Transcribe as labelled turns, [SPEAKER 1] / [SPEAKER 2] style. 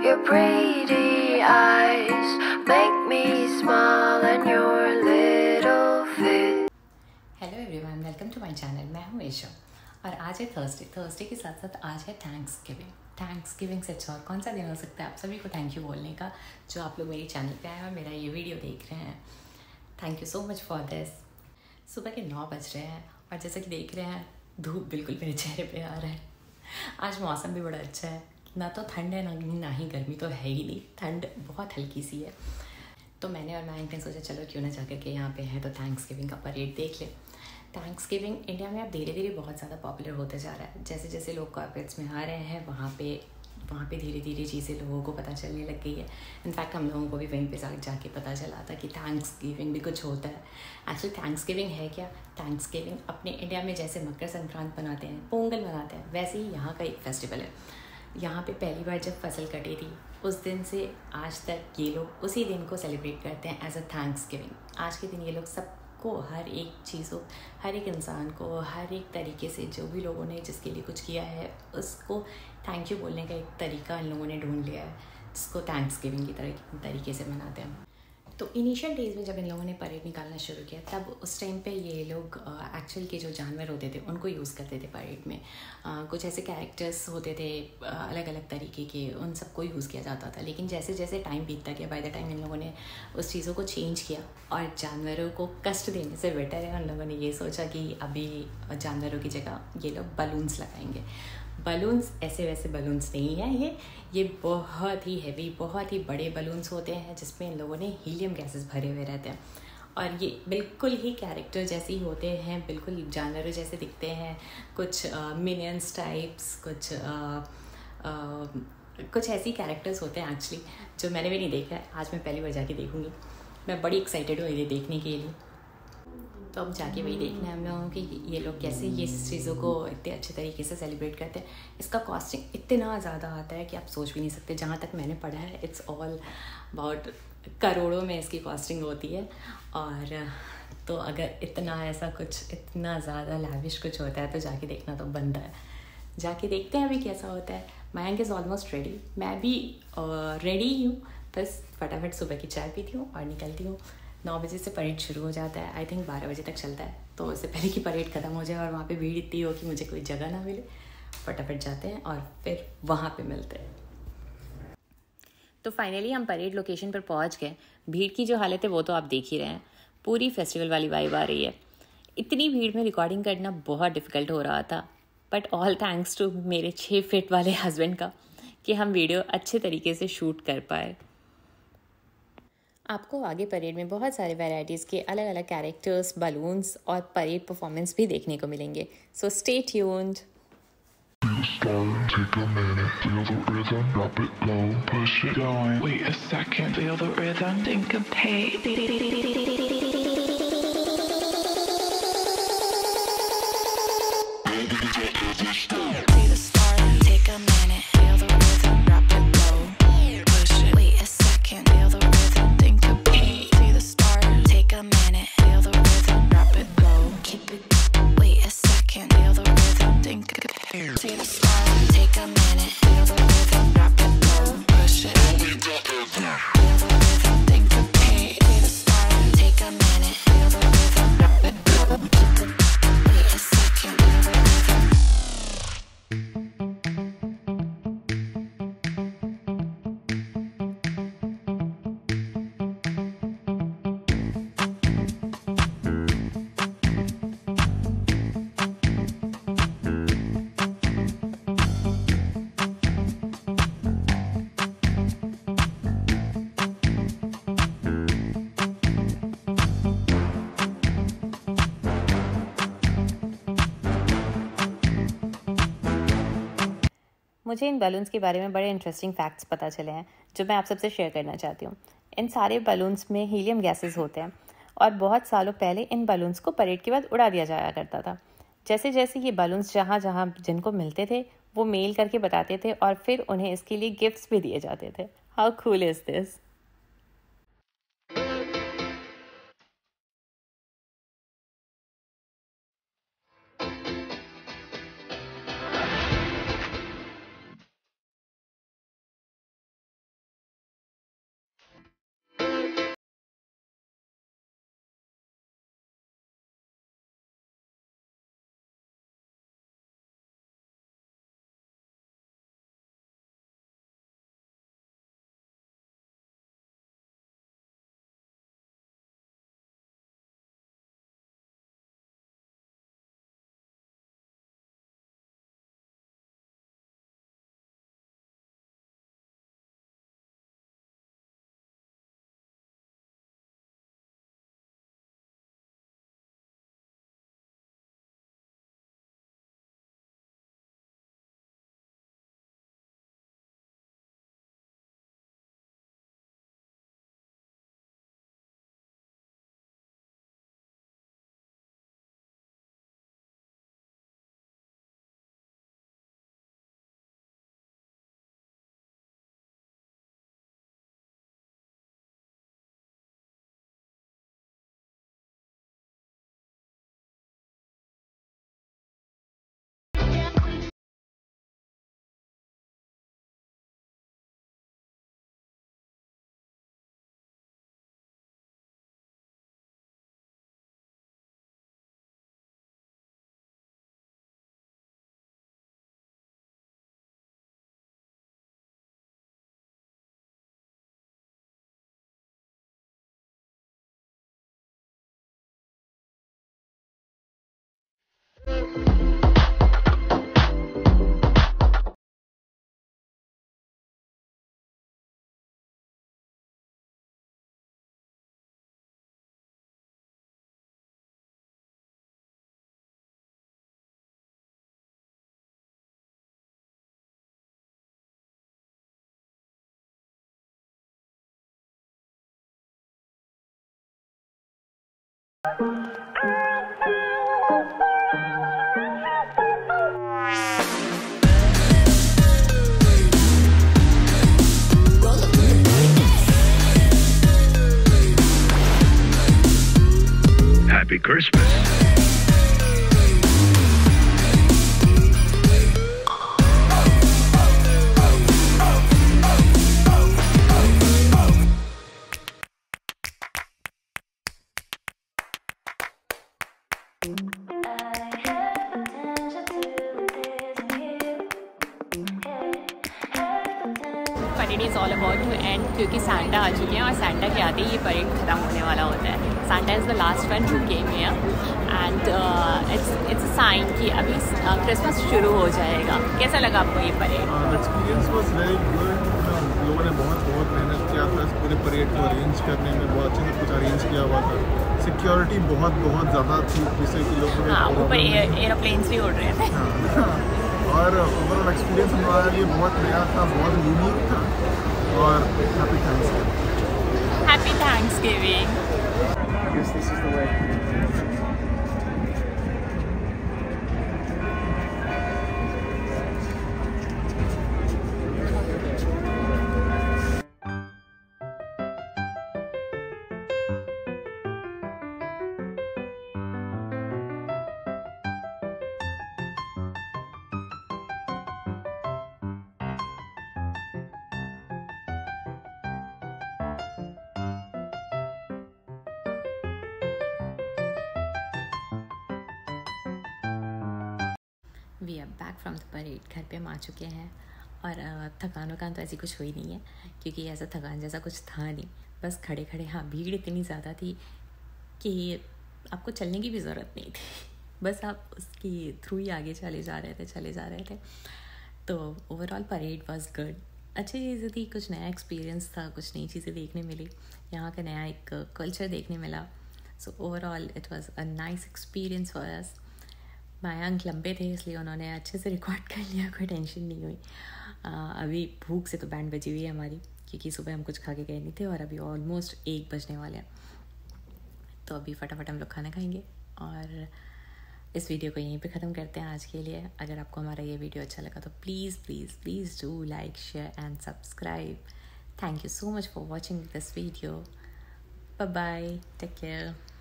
[SPEAKER 1] Your pretty eyes make me smile and your little face.
[SPEAKER 2] Hello everyone, welcome to my channel. मैं हूँ ईशा और आज है Thursday के साथ साथ आज है थैंक्सगिविंग से अच्छा और कौन सा दिन हो सकता है आप सभी को थैंक यू बोलने का, जो आप लोग मेरे चैनल पे आए और मेरा ये वीडियो देख रहे हैं। Thank you so much for this. सुबह के 9 बज रहे हैं और जैसा कि देख रहे हैं धूप बिल्कुल मेरे चेहरे पे आ रहा है। आज मौसम भी बड़ा अच्छा है, ना तो ठंड है ना ही गर्मी, तो है ही नहीं, ठंड बहुत हल्की सी है। तो मैंने और मयंक ने सोचा चलो क्यों ना जाकर के यहाँ पे है तो थैंक्सगिविंग का परेड देख ले। थैंक्सगिविंग इंडिया में अब धीरे धीरे बहुत ज़्यादा पॉपुलर होते जा रहा है। जैसे जैसे लोग कॉर्पोरेट्स में आ रहे हैं वहाँ पे धीरे धीरे चीज़ें लोगों को पता चलने लग गई है। इनफैक्ट हम लोगों को भी वहीं पे जाके पता चला था कि थैंक्सगिविंग भी कुछ होता है। एक्चुअली थैंक्सगिविंग है क्या? थैंक्सगिविंग अपने इंडिया में जैसे मकर संक्रांत बनाते हैं, पोंगल मनाते हैं, वैसे ही यहाँ का एक फेस्टिवल है। यहाँ पे पहली बार जब फसल कटी थी उस दिन से आज तक ये लोग उसी दिन को सेलिब्रेट करते हैं एज अ थैंक्सगिविंग। आज के दिन ये लोग सबको, हर एक चीज़ों, हर एक इंसान को, हर एक तरीके से जो भी लोगों ने जिसके लिए कुछ किया है उसको थैंक यू बोलने का एक तरीका इन लोगों ने ढूंढ लिया है, जिसको थैंक्सगिविंग की तरीके से मनाते हैं। तो इनिशियल डेज में जब इन लोगों ने परेड निकालना शुरू किया तब उस टाइम पे ये लोग एक्चुअल के जो जानवर होते थे उनको यूज़ करते थे परेड में। कुछ ऐसे कैरेक्टर्स होते थे अलग अलग तरीके के, उन सबको यूज़ किया जाता था। लेकिन जैसे जैसे टाइम बीतता गया, बाय द टाइम इन लोगों ने उस चीज़ों को चेंज किया और जानवरों को कष्ट देने से बेटर है उन लोगों ने ये सोचा कि अभी जानवरों की जगह ये लोग बलून्स लगाएंगे। बलून्स ऐसे वैसे बलून्स नहीं है, ये बहुत ही हैवी, बहुत ही बड़े बलून्स होते हैं जिसमें इन लोगों ने हीलियम गैसेस भरे हुए रहते हैं और ये बिल्कुल ही कैरेक्टर जैसे ही होते हैं, बिल्कुल जानवरों जैसे दिखते हैं। कुछ मिनियंस टाइप्स, कुछ ऐसी कैरेक्टर्स होते हैं एक्चुअली जो मैंने भी नहीं देखा है। आज मैं पहली बार जाके देखूँगी, मैं बड़ी एक्साइटेड हूँ ये देखने के लिए। तो अब जाके वही देखना है हम लोगों की ये लोग कैसे ये चीज़ों को इतने अच्छे तरीके से सेलिब्रेट करते हैं। इसका कॉस्टिंग इतना ज़्यादा आता है कि आप सोच भी नहीं सकते। जहाँ तक मैंने पढ़ा है इट्स ऑल अबाउट करोड़ों में इसकी कॉस्टिंग होती है। और तो अगर इतना ऐसा कुछ इतना ज़्यादा लैविश कुछ होता है तो जाके देखना तो बनता है। जाके देखते हैं अभी कैसा होता है। मयंक इज़ ऑलमोस्ट रेडी, मैं भी रेडी ही हूँ, बस फटाफट सुबह की चाय पीती हूँ और निकलती हूँ। 9 बजे से परेड शुरू हो जाता है, आई थिंक 12 बजे तक चलता है। तो उससे पहले कि परेड ख़त्म हो जाए और वहाँ पे भीड़ इतनी हो कि मुझे कोई जगह ना मिले, फटाफट जाते हैं और फिर वहाँ पे मिलते हैं। तो फाइनली हम परेड लोकेशन पर पहुँच गए। भीड़ की जो हालत है वो तो आप देख ही रहे हैं, पूरी फेस्टिवल वाली वाइब आ रही है। इतनी भीड़ में रिकॉर्डिंग करना बहुत डिफ़िकल्ट हो रहा था, बट ऑल थैंक्स टू मेरे 6 फीट वाले हस्बैंड का कि हम वीडियो अच्छे तरीके से शूट कर पाए। आपको आगे परेड में बहुत सारे वैरायटीज़ के अलग अलग कैरेक्टर्स, बलून्स और परेड परफॉर्मेंस भी देखने को मिलेंगे। So stay tuned.
[SPEAKER 3] Take a minute, feel the rhythm, drop it low, push it going. Wait a second, feel the rhythm, think of
[SPEAKER 4] See the start, take a minute, feel the rhythm, drop it low, push it. Wait a second, feel the rhythm, think of see the start, take a minute, feel the rhythm, drop it low, keep it. Wait a second, feel the rhythm, think of see the start, take a minute, feel the rhythm, drop it low, push it. Feel the rhythm, think of see the start, take a minute, feel the rhythm, drop it low, keep it. Wait a second, feel the rhythm.
[SPEAKER 2] मुझे इन balloons के बारे में बड़े interesting facts पता चले हैं जो मैं आप सबसे शेयर करना चाहती हूँ। इन सारे बलून्स में हीलियम गैसेस होते हैं और बहुत सालों पहले इन बलून्स को परेड के बाद उड़ा दिया जाया करता था। जैसे जैसे ये बलून्स जहाँ जहाँ जिनको मिलते थे वो मेल करके बताते थे और फिर उन्हें इसके लिए गिफ्ट्स भी दिए जाते थे। How cool is this?
[SPEAKER 3] Happy Christmas.
[SPEAKER 2] Parade is all about to end क्योंकि सांता आ चुके हैं और सांता के आते ही ये परेड ख़त्म होने वाला होता है. Santa is the last one who came here and it's a sign कि अभी क्रिसमस शुरू हो जाएगा. कैसा लगा आपको ये parade?
[SPEAKER 5] Experience was very good. लोगों ने बहुत मेहनत किया था इस पूरे परेड को अरेंज करने में. बहुत अच्छे से कुछ अरेंज किया हुआ था. सिक्योरिटी बहुत ज़्यादा थी जिससे कि लोगों
[SPEAKER 2] हाँ, ऊपर एरोप्लेन्स भी उड़ रहे थे.
[SPEAKER 5] और ओवरऑल एक्सपीरियंस हमारे लिए बहुत नया था, बहुत यूनिक था. और happy Thanksgiving.
[SPEAKER 2] Happy Thanksgiving.
[SPEAKER 5] I guess this is the way.
[SPEAKER 2] We are back from the parade. घर पे हम आ चुके हैं और थकान वकान तो ऐसी कुछ हुई नहीं है क्योंकि ऐसा थकान जैसा कुछ था नहीं. बस खड़े खड़े हाँ भीड़ इतनी ज़्यादा थी कि आपको चलने की भी ज़रूरत नहीं थी. बस आप उसके थ्रू ही आगे चले जा रहे थे. तो ओवरऑल परेड वाज गुड. अच्छी चीज़ें थी, कुछ नया एक्सपीरियंस था, कुछ नई चीज़ें देखने मिली, यहाँ का नया एक कल्चर देखने मिला. So overall it was a nice experience for us. Mayank लंबे थे इसलिए उन्होंने अच्छे से रिकॉर्ड कर लिया, कोई टेंशन नहीं हुई. अभी भूख से तो बैंड बजी हुई है हमारी क्योंकि सुबह हम कुछ खा के गए नहीं थे और अभी ऑलमोस्ट 1 बजने वाले हैं. तो अभी फटाफट हम लोग खाना खाएंगे और इस वीडियो को यहीं पे ख़त्म करते हैं आज के लिए. अगर आपको हमारा ये वीडियो अच्छा लगा तो please do like, share and subscribe. Thank you so much for watching this video. Bye bye, take care.